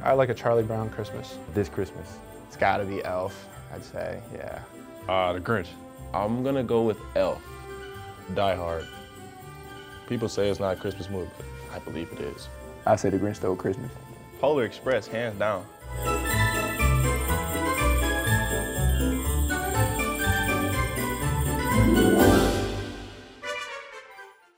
I like a Charlie Brown Christmas. This Christmas. It's gotta be Elf, I'd say, yeah. The Grinch. I'm gonna go with Elf. Die Hard. People say it's not a Christmas movie, but I believe it is. I say The Grinch Stole Christmas. Polar Express, hands down.